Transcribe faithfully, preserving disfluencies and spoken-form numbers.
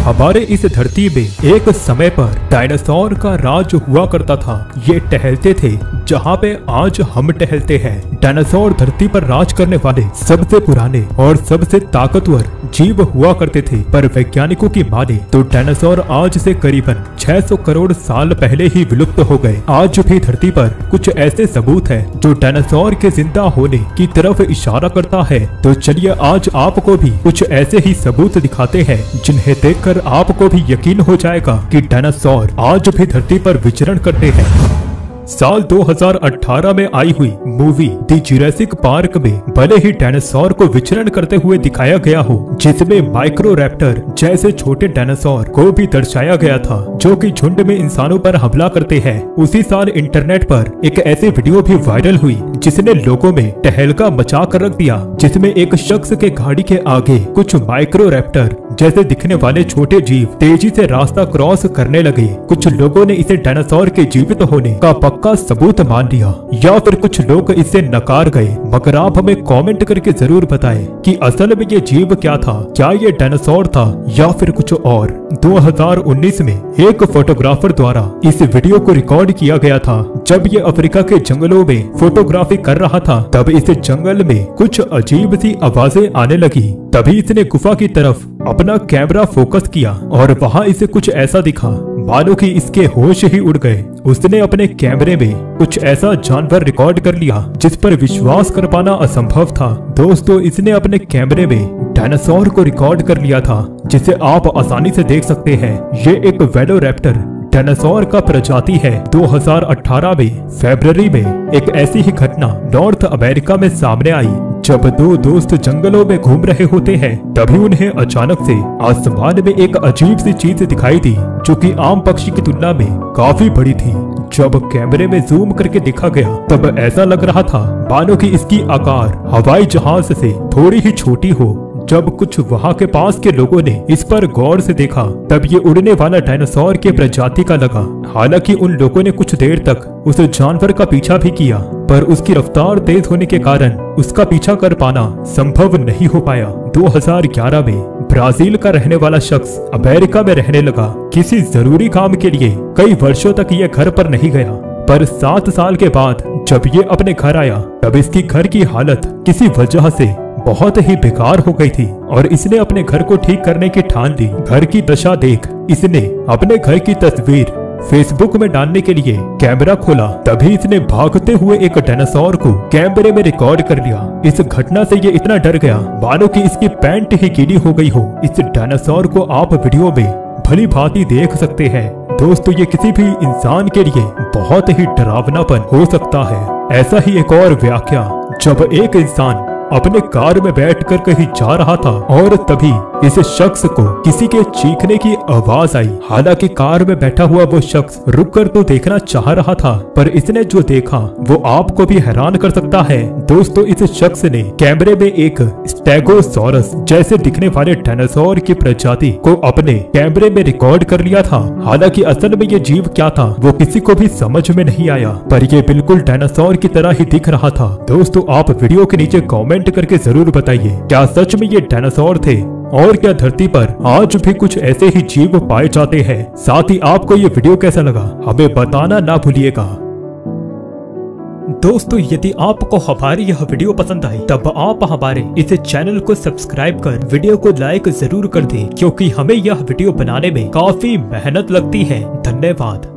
हमारे इस धरती में एक समय पर डायनासोर का राज हुआ करता था। ये टहलते थे जहाँ पे आज हम टहलते हैं। डायनासोर धरती पर राज करने वाले सबसे पुराने और सबसे ताकतवर जीव हुआ करते थे, पर वैज्ञानिकों की माने तो डायनासोर आज से करीबन छह सौ करोड़ साल पहले ही विलुप्त हो गए। आज भी धरती पर कुछ ऐसे सबूत हैं जो डायनासोर के जिंदा होने की तरफ इशारा करता है। तो चलिए आज आपको भी कुछ ऐसे ही सबूत दिखाते हैं जिन्हें देखकर आपको भी यकीन हो जाएगा कि डायनासोर आज भी धरती पर विचरण करते हैं। साल दो हज़ार अठारह में आई हुई मूवी दी जुरासिक पार्क में भले ही डायनासोर को विचरण करते हुए दिखाया गया हो, जिसमें माइक्रोरैप्टर जैसे छोटे डायनासोर को भी दर्शाया गया था जो कि झुंड में इंसानों पर हमला करते हैं। उसी साल इंटरनेट पर एक ऐसी वीडियो भी वायरल हुई जिसने लोगों में तहलका मचा कर रख दिया, जिसमें एक शख्स के गाड़ी के आगे कुछ माइक्रोरैप्टर जैसे दिखने वाले छोटे जीव तेजी से रास्ता क्रॉस करने लगे। कुछ लोगों ने इसे डायनासोर के जीवित होने का पक्का सबूत मान लिया, या फिर कुछ लोग इसे नकार गए। मगर आप हमें कमेंट करके जरूर बताएं कि असल में ये जीव क्या था, क्या ये डायनासोर था या फिर कुछ और। दो हज़ार उन्नीस में एक फोटोग्राफर द्वारा इस वीडियो को रिकॉर्ड किया गया था। जब ये अफ्रीका के जंगलों में फोटोग्राफी कर रहा था, तब इस जंगल में कुछ अजीब सी आवाजें आने लगी। तभी इसने गुफा की तरफ अपना कैमरा फोकस किया और वहाँ इसे कुछ ऐसा दिखा मानो कि इसके होश ही उड़ गए। उसने अपने कैमरे में कुछ ऐसा जानवर रिकॉर्ड कर लिया जिस पर विश्वास कर पाना असंभव था। दोस्तों, इसने अपने कैमरे में डायनासोर को रिकॉर्ड कर लिया था, जिसे आप आसानी से देख सकते हैं। ये एक वेलोरैप्टर डायनासोर का प्रजाति है। दो हज़ार अठारह में फरवरी में एक ऐसी ही घटना नॉर्थ अमेरिका में सामने आई। जब दो दोस्त जंगलों में घूम रहे होते हैं, तभी उन्हें अचानक से आसमान में एक अजीब सी चीज दिखाई दी जो कि आम पक्षी की तुलना में काफी बड़ी थी। जब कैमरे में जूम करके देखा गया, तब ऐसा लग रहा था मानो कि इसकी आकार हवाई जहाज से थोड़ी ही छोटी हो। जब कुछ वहाँ के पास के लोगों ने इस पर गौर से देखा, तब ये उड़ने वाला डायनासोर के प्रजाति का लगा। हालांकि उन लोगों ने कुछ देर तक उस जानवर का पीछा भी किया, पर उसकी रफ्तार तेज होने के कारण उसका पीछा कर पाना संभव नहीं हो पाया। दो हज़ार ग्यारह में ब्राजील का रहने वाला शख्स अमेरिका में रहने लगा। किसी जरूरी काम के लिए कई वर्षों तक ये घर पर नहीं गया, पर सात साल के बाद जब ये अपने घर आया, तब इसकी घर की हालत किसी वजह से बहुत ही बेकार हो गई थी और इसने अपने घर को ठीक करने की ठान ली। घर की दशा देख इसने अपने घर की तस्वीर फेसबुक में डालने के लिए कैमरा खोला। तभी इसने भागते हुए एक डायनासोर को कैमरे में रिकॉर्ड कर लिया। इस घटना से ये इतना डर गया मानो कि इसकी पैंट ही गीली हो गई हो। इस डायनासोर को आप वीडियो में भली भांति देख सकते हैं। दोस्तों, ये किसी भी इंसान के लिए बहुत ही डरावनापन हो सकता है। ऐसा ही एक और व्याख्या, जब एक इंसान अपने कार में बैठकर कहीं जा रहा था और तभी इस शख्स को किसी के चीखने की आवाज आई। हालांकि कार में बैठा हुआ वो शख्स रुककर तो देखना चाह रहा था, पर इसने जो देखा वो आपको भी हैरान कर सकता है। दोस्तों, इस शख्स ने कैमरे में एक स्टेगोसॉरस जैसे दिखने वाले डायनासोर की प्रजाति को अपने कैमरे में रिकॉर्ड कर लिया था। हालांकि असल में ये जीव क्या था वो किसी को भी समझ में नहीं आया, पर ये बिल्कुल डायनासोर की तरह ही दिख रहा था। दोस्तों, आप वीडियो के नीचे कमेंट करके जरूर बताइए, क्या सच में ये डायनासोर थे और क्या धरती पर आज भी कुछ ऐसे ही जीव पाए जाते हैं। साथ ही आपको ये वीडियो कैसा लगा हमें बताना ना भूलिएगा। दोस्तों, यदि आपको हमारी यह वीडियो पसंद आई, तब आप हमारे इस चैनल को सब्सक्राइब कर वीडियो को लाइक जरूर कर दें, क्योंकि हमें यह वीडियो बनाने में काफी मेहनत लगती है। धन्यवाद।